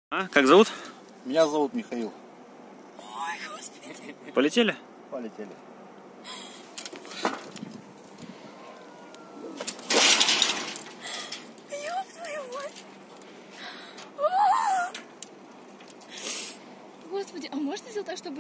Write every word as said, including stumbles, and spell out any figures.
А, как зовут? Меня зовут Михаил. Ой, господи. Полетели? Полетели. Ёб твою мать. Господи, а можно сделать так, чтобы